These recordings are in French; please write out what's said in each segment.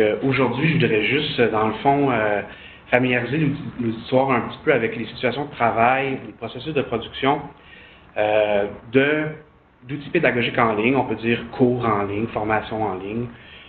aujourd'hui, je voudrais juste, dans le fond, familiariser l'auditoire un petit peu avec les situations de travail, les processus de production d'outils pédagogiques en ligne, on peut dire cours en ligne, formation en ligne.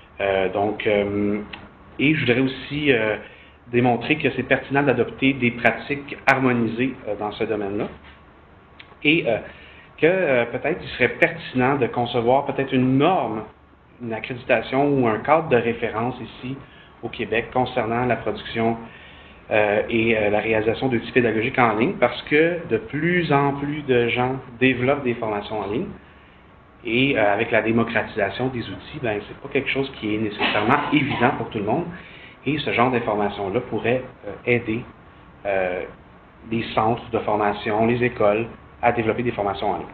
Et je voudrais aussi démontrer que c'est pertinent d'adopter des pratiques harmonisées dans ce domaine-là. Et que peut-être il serait pertinent de concevoir peut-être une norme, une accréditation ou un cadre de référence ici au Québec concernant la production et la réalisation d'outils pédagogiques en ligne, parce que de plus en plus de gens développent des formations en ligne. Et avec la démocratisation des outils, ben, c'est pas quelque chose qui est nécessairement évident pour tout le monde. Et ce genre d'informations-là pourrait aider les centres de formation, les écoles, à développer des formations en ligne.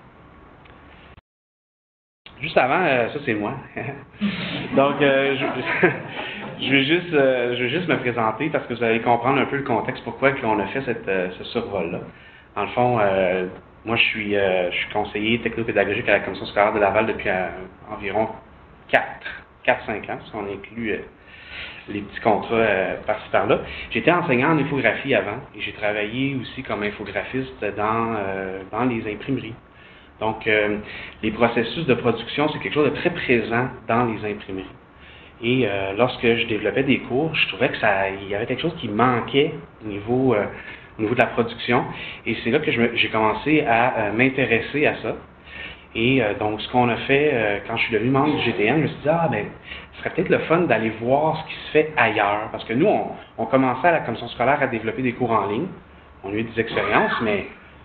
Juste avant, ça c'est moi. Donc, je vais juste me présenter parce que vous allez comprendre un peu le contexte pourquoi on a fait ce survol-là. Dans le fond, moi je suis conseiller technopédagogique à la Commission scolaire de Laval depuis environ 4-5 ans, parce qu'on inclut les petits contrats par-ci par-là. J'étais enseignant en infographie avant et j'ai travaillé aussi comme infographiste dans les imprimeries. Donc, les processus de production, c'est quelque chose de très présent dans les imprimeries. Et lorsque je développais des cours, je trouvais qu'il y avait quelque chose qui manquait au niveau de la production. Et c'est là que j'ai commencé à m'intéresser à ça. Et donc, ce qu'on a fait, quand je suis devenu membre du GTN, je me suis dit, ce serait peut-être le fun d'aller voir ce qui se fait ailleurs. Parce que nous, on commençait à la commission scolaire à développer des cours en ligne. On a eu des expériences, mais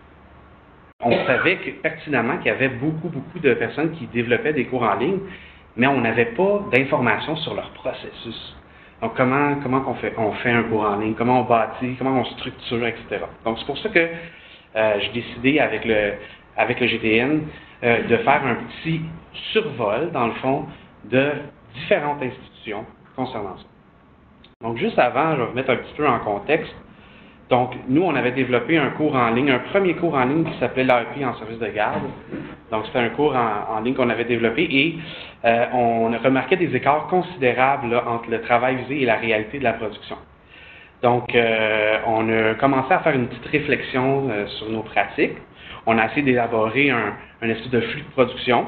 on savait pertinemment qu'il y avait beaucoup de personnes qui développaient des cours en ligne, mais on n'avait pas d'informations sur leur processus. Donc, comment on fait un cours en ligne, comment on bâtit, comment on structure, etc. Donc, c'est pour ça que j'ai décidé avec le GTN de faire un petit survol, dans le fond, de différentes institutions concernant ça. Donc, juste avant, je vais vous mettre un petit peu en contexte. Donc, nous, on avait développé un cours en ligne, un premier cours en ligne qui s'appelait l'AEP en service de garde. Donc, c'était un cours en ligne qu'on avait développé et on remarquait des écarts considérables là, entre le travail visé et la réalité de la production. Donc, on a commencé à faire une petite réflexion sur nos pratiques. On a essayé d'élaborer un espèce de flux de production.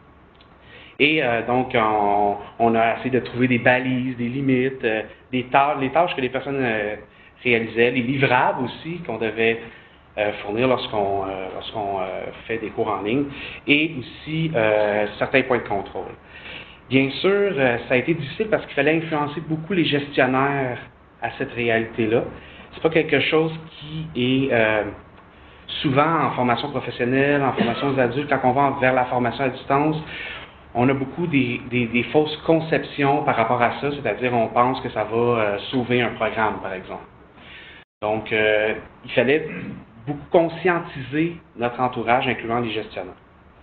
Et donc, on a essayé de trouver des balises, des limites, les tâches que les personnes réalisaient, les livrables aussi qu'on devait fournir lorsqu'on fait des cours en ligne, et aussi certains points de contrôle. Bien sûr, ça a été difficile parce qu'il fallait influencer beaucoup les gestionnaires à cette réalité-là. C'est pas quelque chose qui est souvent en formation professionnelle, en formation aux adultes, quand on va vers la formation à distance. On a beaucoup des fausses conceptions par rapport à ça, c'est-à-dire on pense que ça va sauver un programme, par exemple. Donc, il fallait beaucoup conscientiser notre entourage, incluant les gestionnaires.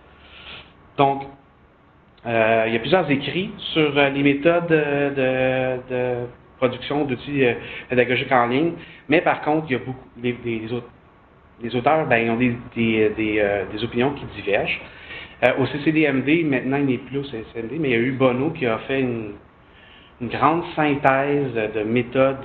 Donc, il y a plusieurs écrits sur les méthodes de production d'outils pédagogiques en ligne, mais par contre, il y a beaucoup les auteurs, ils ont des opinions qui divergent. Au CCDMD, maintenant il n'est plus au CCDMD, mais il y a eu Bonneau qui a fait une grande synthèse de méthodes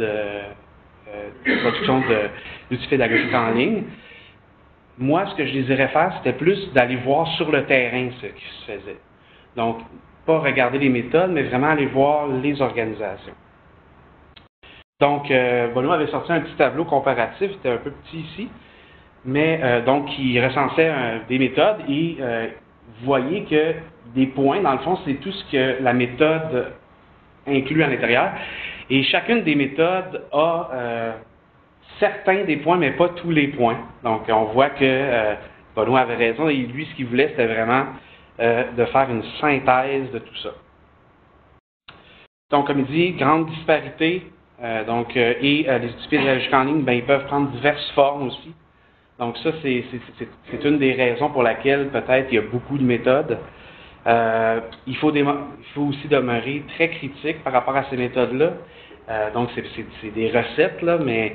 de production d'outils pédagogiques en ligne. Moi, ce que je désirais faire, c'était plus d'aller voir sur le terrain ce qui se faisait. Donc, pas regarder les méthodes, mais vraiment aller voir les organisations. Donc, Bonneau avait sorti un petit tableau comparatif, c'était un peu petit ici, mais donc, il recensait des méthodes et vous voyez que des points, dans le fond, c'est tout ce que la méthode inclut à l'intérieur. Et chacune des méthodes a certains des points, mais pas tous les points. Donc, on voit que Bonneau avait raison et lui, ce qu'il voulait, c'était vraiment de faire une synthèse de tout ça. Donc, comme il dit, grande disparité. Les outils pédagogiques en ligne, ils peuvent prendre diverses formes aussi. Donc ça, c'est une des raisons pour laquelle peut-être il y a beaucoup de méthodes. Il faut aussi demeurer très critique par rapport à ces méthodes-là. Donc c'est des recettes, là, mais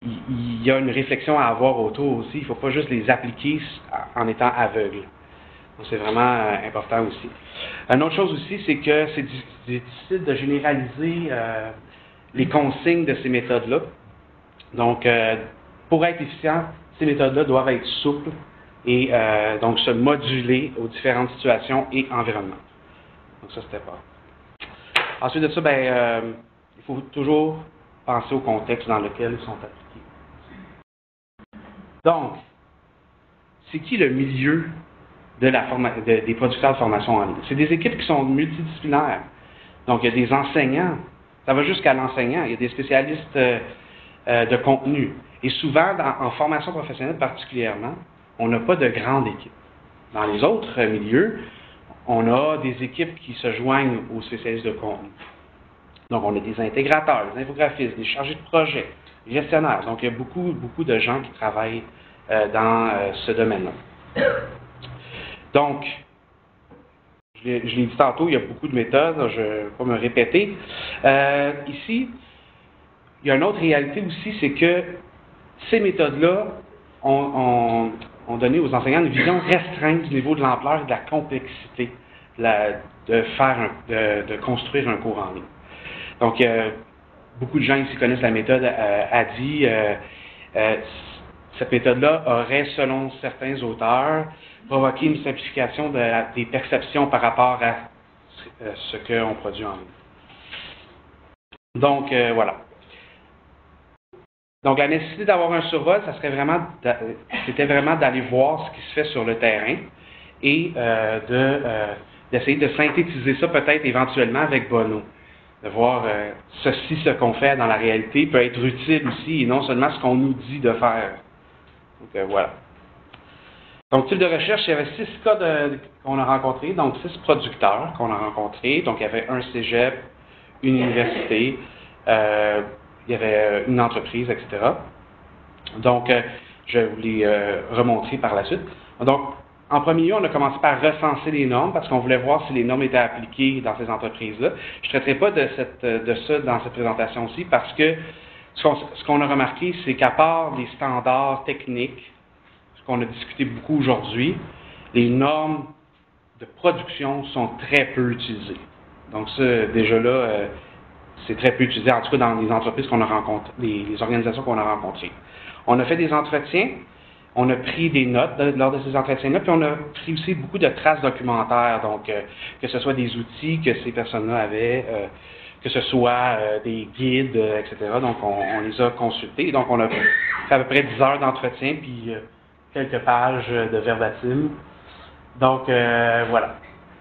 il y a une réflexion à avoir autour aussi. Il ne faut pas juste les appliquer en étant aveugle. Donc, c'est vraiment important aussi. Une autre chose aussi, c'est que c'est difficile de généraliser les consignes de ces méthodes-là. Donc, pour être efficient, ces méthodes-là doivent être souples et donc se moduler aux différentes situations et environnements. Donc, ça, c'était pas. Ensuite de ça, il faut toujours penser au contexte dans lequel ils sont appliqués. Donc, c'est qui le milieu de des producteurs de formation en ligne? C'est des équipes qui sont multidisciplinaires. Donc, il y a des enseignants, ça va jusqu'à l'enseignant, il y a des spécialistes de contenu. Et souvent, en formation professionnelle particulièrement, on n'a pas de grande équipe. Dans les autres milieux, on a des équipes qui se joignent aux spécialistes de contenu. Donc, on a des intégrateurs, des infographistes, des chargés de projet, des gestionnaires. Donc, il y a beaucoup de gens qui travaillent dans ce domaine-là. Donc, je l'ai dit tantôt, il y a beaucoup de méthodes, je ne vais pas me répéter. Ici, il y a une autre réalité aussi, c'est que ces méthodes-là ont donné aux enseignants une vision restreinte du niveau de l'ampleur et de la complexité de construire un cours en ligne. Donc, beaucoup de gens ici connaissent la méthode ADDIE. Cette méthode-là aurait, selon certains auteurs, provoqué une simplification des perceptions par rapport à ce qu'on produit en ligne. Donc, voilà. Donc, la nécessité d'avoir un survol, c'était vraiment d'aller voir ce qui se fait sur le terrain et d'essayer de synthétiser ça peut-être éventuellement avec Bono. De voir ce qu'on fait dans la réalité peut être utile aussi et non seulement ce qu'on nous dit de faire. Donc, voilà. Donc, type de recherche, il y avait 6 cas qu'on a rencontrés, donc 6 producteurs qu'on a rencontrés. Donc, il y avait un cégep, une université, il y avait une entreprise, etc. Donc, je vais vous les remontrer par la suite. Donc, en premier lieu, on a commencé par recenser les normes parce qu'on voulait voir si les normes étaient appliquées dans ces entreprises-là. Je ne traiterai pas de ça dans cette présentation-ci parce que ce qu'on a remarqué, c'est qu'à part les standards techniques, ce qu'on a discuté beaucoup aujourd'hui, les normes de production sont très peu utilisées. Donc ça, déjà là, c'est très peu utilisé, en tout cas dans les entreprises qu'on a rencontrées, les organisations qu'on a rencontrées. On a fait des entretiens, on a pris des notes lors de ces entretiens-là, puis on a pris aussi beaucoup de traces documentaires, donc que ce soit des outils que ces personnes-là avaient, que ce soit des guides, etc. Donc on les a consultés. Donc on a fait à peu près 10 heures d'entretien, puis quelques pages de verbatim. Donc voilà.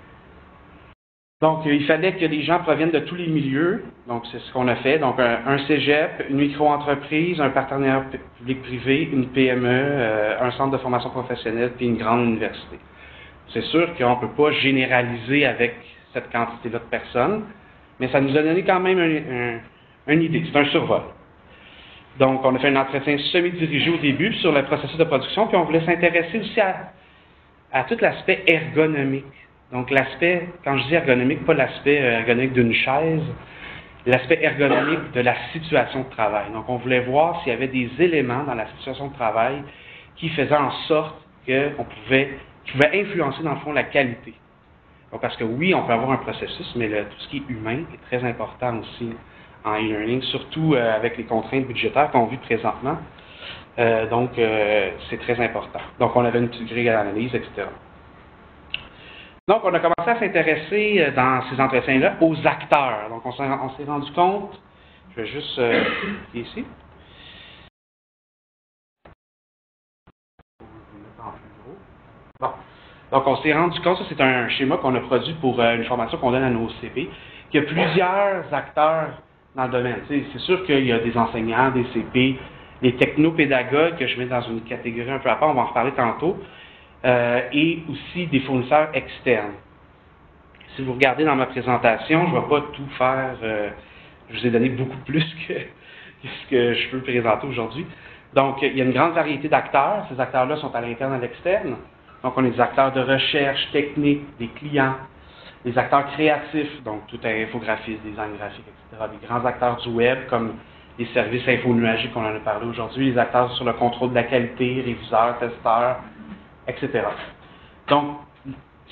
Donc, il fallait que les gens proviennent de tous les milieux. Donc, c'est ce qu'on a fait. Donc, un cégep, une micro-entreprise, un partenaire public-privé, une PME, un centre de formation professionnelle, puis une grande université. C'est sûr qu'on ne peut pas généraliser avec cette quantité-là de personnes, mais ça nous a donné quand même une idée. C'est un survol. Donc, on a fait un entretien semi-dirigé au début sur le processus de production, puis on voulait s'intéresser aussi à tout l'aspect ergonomique. Donc, l'aspect, quand je dis ergonomique, pas l'aspect ergonomique d'une chaise, l'aspect ergonomique de la situation de travail. Donc, on voulait voir s'il y avait des éléments dans la situation de travail qui faisaient en sorte qui pouvaient influencer, dans le fond, la qualité. Donc, parce que oui, on peut avoir un processus, mais tout ce qui est humain est très important aussi en e-learning, surtout avec les contraintes budgétaires qu'on vit présentement. Donc, c'est très important. Donc, on avait une petite grille d'analyse, etc. Donc, on a commencé à s'intéresser dans ces entretiens-là aux acteurs. Donc, on s'est rendu compte, je vais juste cliquer ici. Bon. Donc, on s'est rendu compte, ça c'est un schéma qu'on a produit pour une formation qu'on donne à nos CP, qu'il y a plusieurs acteurs dans le domaine. C'est sûr qu'il y a des enseignants, des CP, des technopédagogues que je mets dans une catégorie un peu à part, on va en reparler tantôt. Et aussi des fournisseurs externes. Si vous regardez dans ma présentation, je ne vais pas tout faire, je vous ai donné beaucoup plus que ce que je peux présenter aujourd'hui. Donc, il y a une grande variété d'acteurs. Ces acteurs-là sont à l'interne et à l'externe. Donc, on a des acteurs de recherche, technique, des clients, des acteurs créatifs, donc tout est infographiste, design graphique, etc. Des grands acteurs du web, comme les services infonuagiques qu'on en a parlé aujourd'hui, les acteurs sur le contrôle de la qualité, réviseurs, testeurs, etc. Donc,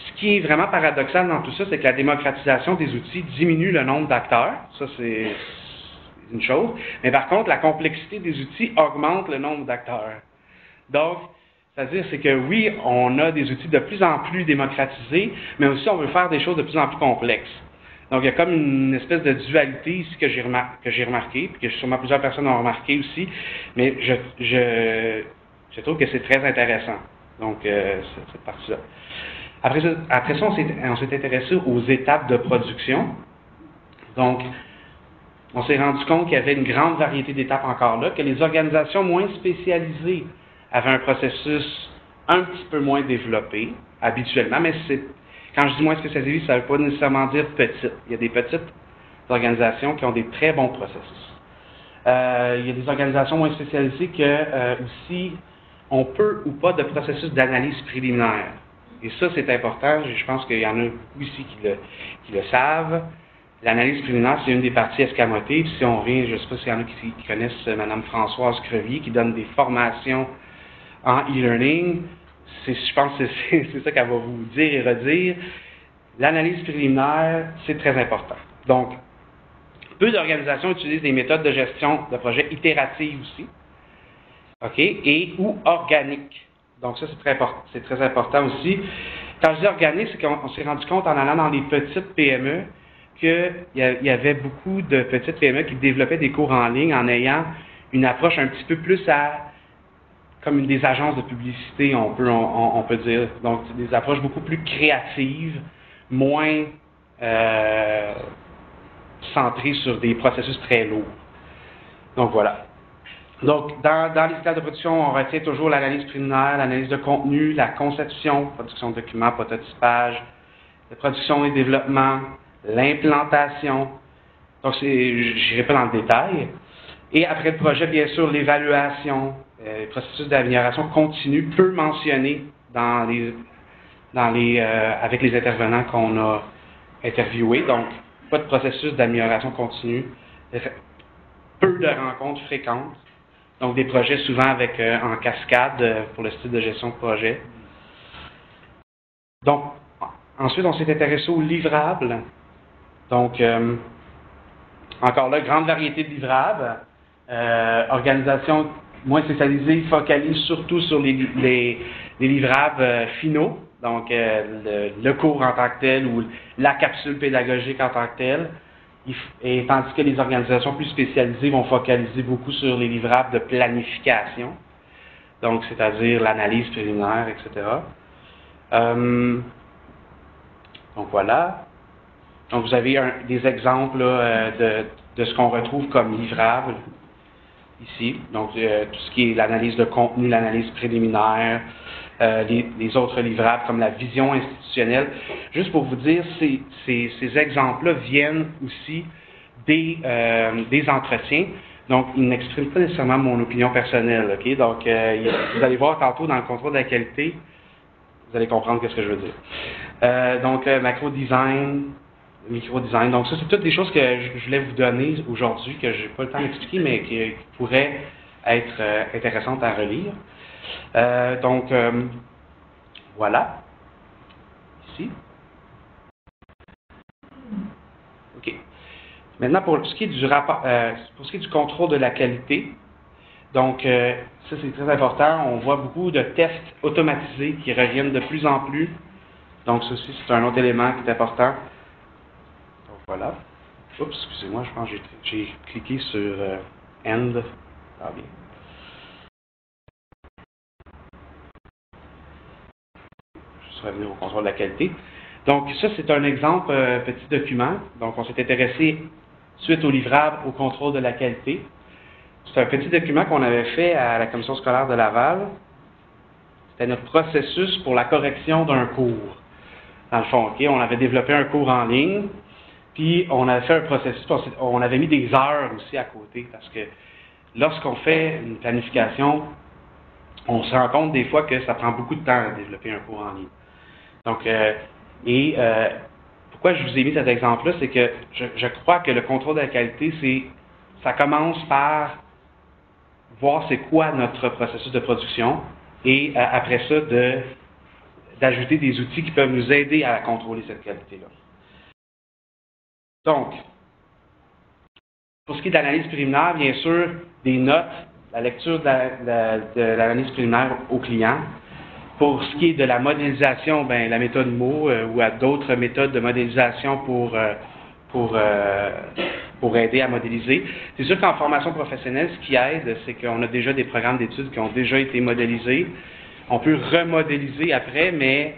Ce qui est vraiment paradoxal dans tout ça, c'est que la démocratisation des outils diminue le nombre d'acteurs. Ça, c'est une chose. Mais par contre, la complexité des outils augmente le nombre d'acteurs. Donc, c'est-à-dire, c'est que oui, on a des outils de plus en plus démocratisés, mais aussi on veut faire des choses de plus en plus complexes. Donc, il y a comme une espèce de dualité ici que j'ai remarqué, puis que sûrement plusieurs personnes ont remarqué aussi, mais je trouve que c'est très intéressant. Donc, cette partie-là. Après ça, on s'est intéressé aux étapes de production. Donc, on s'est rendu compte qu'il y avait une grande variété d'étapes encore là, que les organisations moins spécialisées avaient un processus un petit peu moins développé, habituellement, mais quand je dis moins spécialisé, ça ne veut pas nécessairement dire petite. Il y a des petites organisations qui ont des très bons processus. Il y a des organisations moins spécialisées que aussi on peut ou pas de processus d'analyse préliminaire. Et ça, c'est important. Je pense qu'il y en a beaucoup ici qui le savent. L'analyse préliminaire, c'est une des parties escamotées. Puis si on revient, je ne sais pas s'il y en a qui connaissent Mme Françoise Crevier, qui donne des formations en e-learning. Je pense que c'est ça qu'elle va vous dire et redire. L'analyse préliminaire, c'est très important. Donc, peu d'organisations utilisent des méthodes de gestion de projets itératives aussi, OK, et ou organiques. Donc ça, c'est très important aussi. Quand je dis organique, c'est qu'on s'est rendu compte en allant dans les petites PME qu'il y avait beaucoup de petites PME qui développaient des cours en ligne en ayant une approche un petit peu plus comme des agences de publicité, on peut dire. Donc, des approches beaucoup plus créatives, moins centrées sur des processus très lourds. Donc, voilà. Donc, dans les étapes de production, on retient toujours l'analyse préliminaire, l'analyse de contenu, la conception, production de documents, prototypage, la production et développement, l'implantation. Donc, je n'irai pas dans le détail. Et après le projet, bien sûr, l'évaluation, le processus d'amélioration continue, peu mentionné avec les intervenants qu'on a interviewés. Donc, pas de processus d'amélioration continue, peu de rencontres fréquentes. Donc, des projets souvent en cascade pour le style de gestion de projet. Donc, ensuite, on s'est intéressé aux livrables. Donc, encore là, grande variété de livrables. Organisation moins spécialisée focalise surtout sur les livrables finaux. Donc, le cours en tant que tel ou la capsule pédagogique en tant que telle. Et tandis que les organisations plus spécialisées vont focaliser beaucoup sur les livrables de planification, donc c'est-à-dire l'analyse préliminaire, etc. Donc voilà. Donc vous avez des exemples là, de ce qu'on retrouve comme livrable ici. Donc tout ce qui est l'analyse de contenu, l'analyse préliminaire, les autres livrables comme la vision institutionnelle. Juste pour vous dire, ces exemples-là viennent aussi des entretiens. Donc, ils n'expriment pas nécessairement mon opinion personnelle. OK? Donc, vous allez voir tantôt dans le contrôle de la qualité, vous allez comprendre ce que je veux dire. Donc, macro-design, micro-design. Donc, ça, c'est toutes des choses que je voulais vous donner aujourd'hui, que je n'ai pas le temps d'expliquer, mais qui pourraient être intéressantes à relire. Donc, voilà. Ici. OK. Maintenant, pour ce qui est du rapport, pour ce qui est du contrôle de la qualité, donc, ça, c'est très important. On voit beaucoup de tests automatisés qui reviennent de plus en plus. Donc, ça aussi, c'est un autre élément qui est important. Donc, voilà. Oups, excusez-moi, je pense que j'ai cliqué sur End. Ah, bien. Revenir au contrôle de la qualité. Donc, ça, c'est un exemple, petit document. Donc, on s'est intéressé, suite au livrable, au contrôle de la qualité. C'est un petit document qu'on avait fait à la commission scolaire de Laval. C'était notre processus pour la correction d'un cours. Dans le fond, OK, on avait développé un cours en ligne, puis on avait fait un processus, on avait mis des heures aussi à côté, parce que lorsqu'on fait une planification, on se rend compte des fois que ça prend beaucoup de temps à développer un cours en ligne. Donc, pourquoi je vous ai mis cet exemple-là, c'est que je crois que le contrôle de la qualité, ça commence par voir c'est quoi notre processus de production et après ça, d'ajouter des outils qui peuvent nous aider à contrôler cette qualité-là. Donc, pour ce qui est de l'analyse préliminaire, bien sûr, des notes, la lecture de l'analyse préliminaire au client. Pour ce qui est de la modélisation, ben, la méthode MO ou à d'autres méthodes de modélisation pour aider à modéliser. C'est sûr qu'en formation professionnelle, ce qui aide, c'est qu'on a déjà des programmes d'études qui ont déjà été modélisés. On peut remodéliser après, mais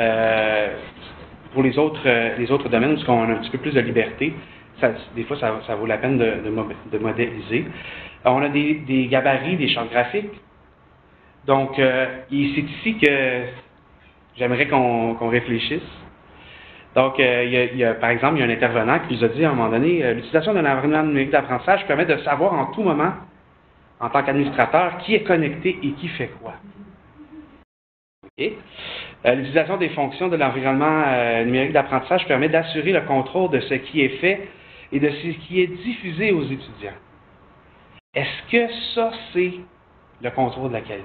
pour les autres domaines où on a un petit peu plus de liberté, des fois, ça vaut la peine de modéliser. On a des gabarits, des champs graphiques. Donc, c'est ici que j'aimerais qu'on réfléchisse. Donc, par exemple, il y a un intervenant qui nous a dit à un moment donné, l'utilisation d'un environnement numérique d'apprentissage permet de savoir en tout moment, en tant qu'administrateur, qui est connecté et qui fait quoi. Okay. L'utilisation des fonctions de l'environnement numérique d'apprentissage permet d'assurer le contrôle de ce qui est fait et de ce qui est diffusé aux étudiants. Est-ce que ça, c'est le contrôle de la qualité?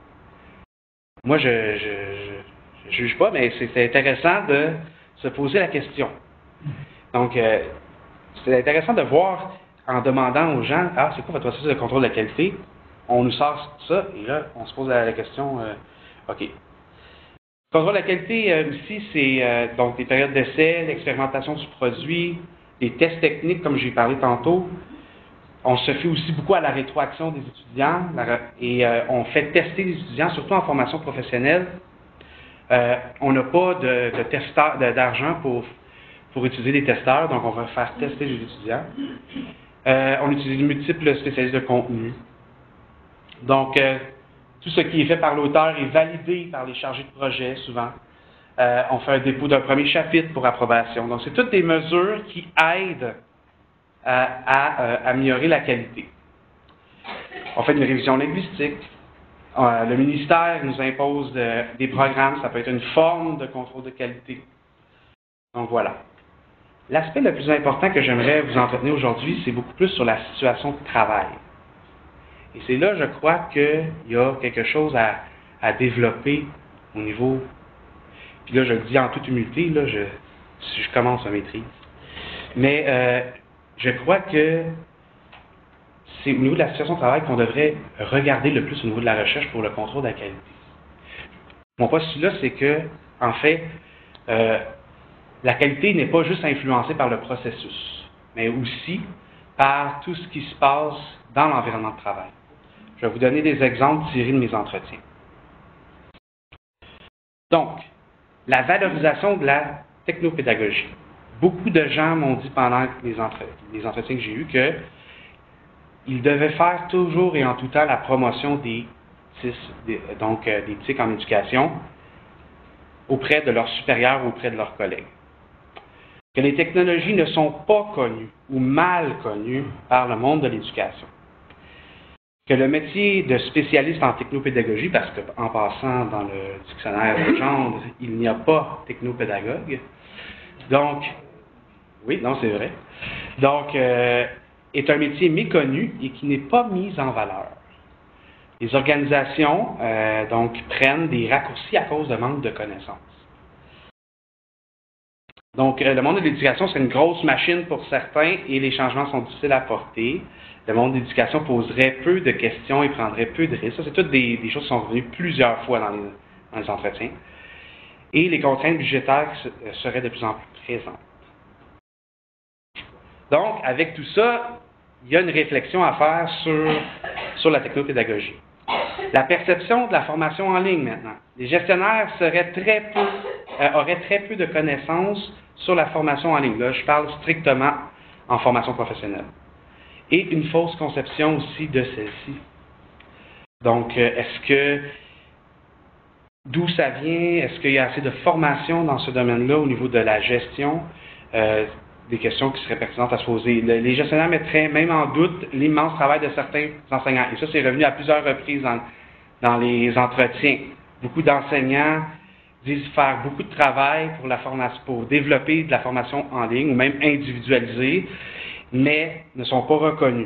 Moi, je ne juge pas, mais c'est intéressant de se poser la question. Donc, c'est intéressant de voir en demandant aux gens, c'est quoi votre processus de contrôle de la qualité? On nous sort ça, et là, on se pose la question, OK. Le contrôle de la qualité aussi, c'est donc des périodes d'essai, l'expérimentation du produit, les tests techniques, comme j'ai parlé tantôt. On se fait aussi beaucoup à la rétroaction des étudiants et on fait tester les étudiants, surtout en formation professionnelle. On n'a pas de testeurs d'argent pour utiliser des testeurs, donc on va faire tester les étudiants. On utilise multiples spécialistes de contenu. Donc, tout ce qui est fait par l'auteur est validé par les chargés de projet, souvent. On fait un dépôt d'un premier chapitre pour approbation. Donc, c'est toutes des mesures qui aident à améliorer la qualité. On fait une révision linguistique. Le ministère nous impose des programmes, ça peut être une forme de contrôle de qualité. Donc voilà. L'aspect le plus important que j'aimerais vous entretenir aujourd'hui, c'est beaucoup plus sur la situation de travail. Et c'est là, je crois, qu'il y a quelque chose à développer au niveau... Puis là, je le dis en toute humilité, là, je commence ma maîtrise. Mais je crois que c'est au niveau de la situation de travail qu'on devrait regarder le plus au niveau de la recherche pour le contrôle de la qualité. Mon postulat, c'est que, en fait, la qualité n'est pas juste influencée par le processus, mais aussi par tout ce qui se passe dans l'environnement de travail. Je vais vous donner des exemples tirés de mes entretiens. Donc, la valorisation de la technopédagogie. Beaucoup de gens m'ont dit pendant les entretiens que j'ai eus qu'ils devaient faire toujours et en tout temps la promotion des TIC en éducation auprès de leurs supérieurs ou auprès de leurs collègues. Que les technologies ne sont pas connues ou mal connues par le monde de l'éducation. Que le métier de spécialiste en technopédagogie, parce qu'en passant dans le dictionnaire de genre, il n'y a pas technopédagogue. Donc, oui, non, c'est vrai. Donc, est un métier méconnu et qui n'est pas mis en valeur. Les organisations, donc, prennent des raccourcis à cause de manque de connaissances. Donc, le monde de l'éducation, c'est une grosse machine pour certains et les changements sont difficiles à porter. Le monde de l'éducation poserait peu de questions et prendrait peu de risques. Ça, c'est toutes des choses qui sont revenues plusieurs fois dans les entretiens. Et les contraintes budgétaires seraient de plus en plus présentes. Donc, avec tout ça, il y a une réflexion à faire sur la technopédagogie. La perception de la formation en ligne maintenant. Les gestionnaires auraient très peu de connaissances sur la formation en ligne. Là, je parle strictement en formation professionnelle. Et une fausse conception aussi de celle-ci. Donc, d'où ça vient? Est-ce qu'il y a assez de formation dans ce domaine-là au niveau de la gestion? Des questions qui seraient pertinentes à se poser. Les gestionnaires mettraient même en doute l'immense travail de certains enseignants. Et ça, c'est revenu à plusieurs reprises dans les entretiens. Beaucoup d'enseignants disent faire beaucoup de travail pour développer de la formation en ligne ou même individualisée, mais ne sont pas reconnus.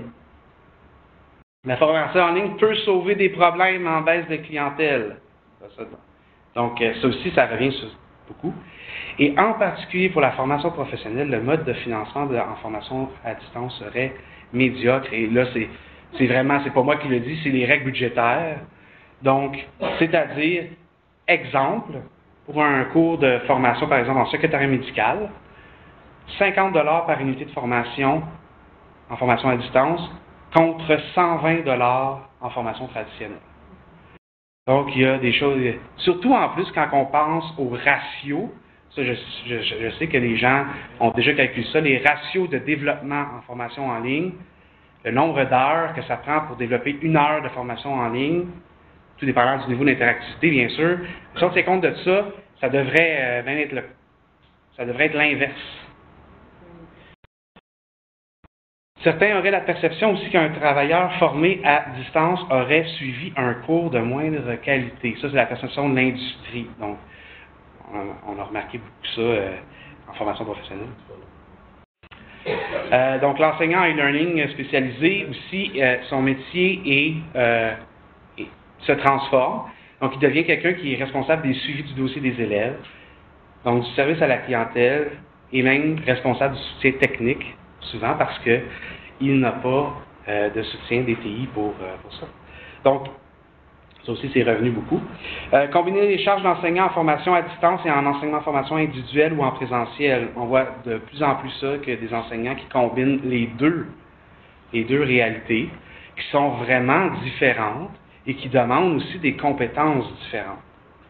La formation en ligne peut sauver des problèmes en baisse de clientèle. Donc, ça aussi, ça revient sur beaucoup. Et en particulier pour la formation professionnelle, le mode de financement en formation à distance serait médiocre. Et là, c'est pas moi qui le dis, c'est les règles budgétaires. Donc, c'est-à-dire, exemple, pour un cours de formation, par exemple, en secrétariat médical, 50 $ par unité de formation en formation à distance contre 120 $ en formation traditionnelle. Donc, il y a des choses, surtout en plus quand on pense aux ratios, ça je sais que les gens ont déjà calculé ça, les ratios de développement en formation en ligne, le nombre d'heures que ça prend pour développer une heure de formation en ligne, tout dépendant du niveau d'interactivité, bien sûr. Si on tient compte de ça, ça devrait être l'inverse. Certains auraient la perception aussi qu'un travailleur formé à distance aurait suivi un cours de moindre qualité. Ça, c'est la perception de l'industrie. Donc, on a remarqué beaucoup ça en formation professionnelle. Donc, l'enseignant e-learning spécialisé aussi, son métier se transforme. Donc, il devient quelqu'un qui est responsable des suivis du dossier des élèves, donc du service à la clientèle et même responsable du soutien technique, souvent parce qu'il n'a pas de soutien DTI pour ça. Donc, ça aussi, c'est revenu beaucoup. Combiner les charges d'enseignants en formation à distance et en enseignement en formation individuelle ou en présentiel. On voit de plus en plus ça, que des enseignants qui combinent les deux réalités, qui sont vraiment différentes et qui demandent aussi des compétences différentes.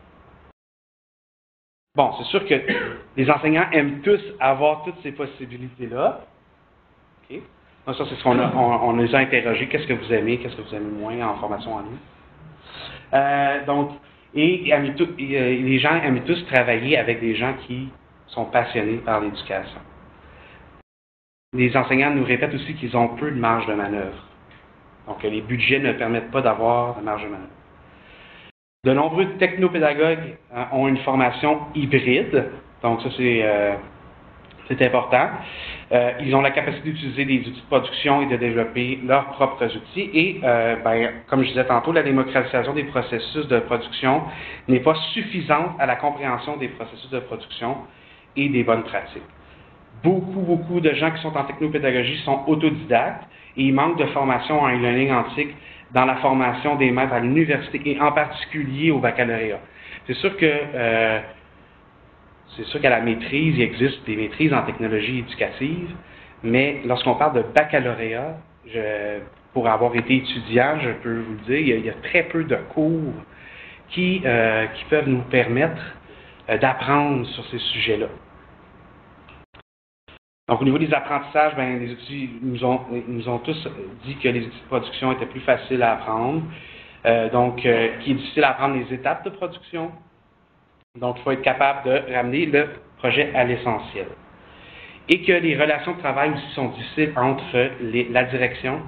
Bon, c'est sûr que les enseignants aiment tous avoir toutes ces possibilités-là. Okay. Donc ça, c'est ce on les a interrogés. Qu'est-ce que vous aimez, qu'est-ce que vous aimez moins en formation en ligne? Donc, les gens aiment tous travailler avec des gens qui sont passionnés par l'éducation. Les enseignants nous répètent aussi qu'ils ont peu de marge de manœuvre. Donc, les budgets ne permettent pas d'avoir de marge de manœuvre. De nombreux technopédagogues ont une formation hybride. Donc, ça, c'est important. Ils ont la capacité d'utiliser des outils de production et de développer leurs propres outils. Et, comme je disais tantôt, la démocratisation des processus de production n'est pas suffisante à la compréhension des processus de production et des bonnes pratiques. Beaucoup de gens qui sont en technopédagogie sont autodidactes et il manque de formation en e-learning antique dans la formation des maîtres à l'université et en particulier au baccalauréat. C'est sûr qu'à la maîtrise, il existe des maîtrises en technologie éducative, mais lorsqu'on parle de baccalauréat, pour avoir été étudiant, je peux vous le dire, il y a très peu de cours qui peuvent nous permettre d'apprendre sur ces sujets-là. Donc, au niveau des apprentissages, les outils nous ont tous dit que les outils de production étaient plus faciles à apprendre. Qu'il est difficile à apprendre les étapes de production. Donc, il faut être capable de ramener le projet à l'essentiel. Et que les relations de travail aussi sont difficiles entre la direction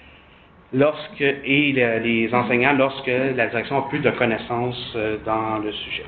et les enseignants lorsque la direction a plus de connaissances dans le sujet.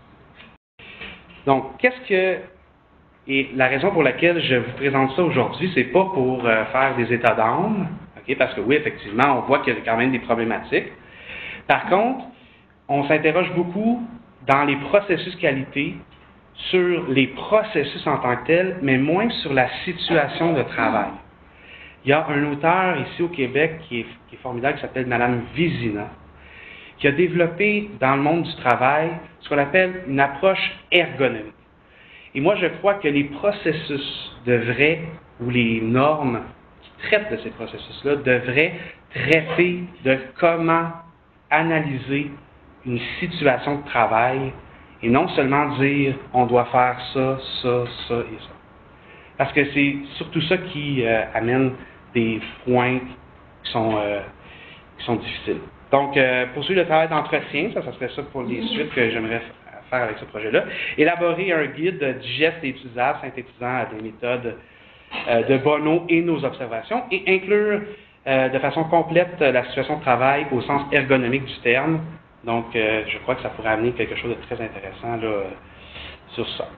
Donc, et la raison pour laquelle je vous présente ça aujourd'hui, c'est pas pour faire des états d'âme, okay, parce que oui, effectivement, on voit qu'il y a quand même des problématiques. Par contre, on s'interroge beaucoup dans les processus qualité, sur les processus en tant que tels, mais moins sur la situation de travail. Il y a un auteur ici au Québec qui est formidable, qui s'appelle Mme Vézina, qui a développé dans le monde du travail ce qu'on appelle une approche ergonomique. Et moi, je crois que les processus ou les normes qui traitent de ces processus-là, devraient traiter de comment analyser une situation de travail et non seulement dire on doit faire ça, ça, ça et ça. Parce que c'est surtout ça qui amène des points qui sont difficiles. Donc, poursuivre le travail d'entretien, ça serait ça pour les suites que j'aimerais faire avec ce projet-là. Élaborer un guide digeste et utilisable, synthétisant des méthodes de Bono et nos observations, et inclure de façon complète la situation de travail au sens ergonomique du terme. Donc, je crois que ça pourrait amener quelque chose de très intéressant là, sur ça.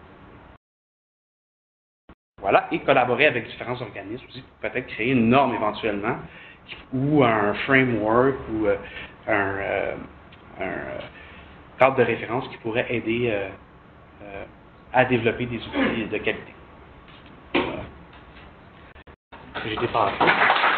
Voilà, et collaborer avec différents organismes aussi, peut-être créer une norme éventuellement, ou un framework, ou cadre de référence qui pourrait aider à développer des outils de qualité. J'ai dépassé.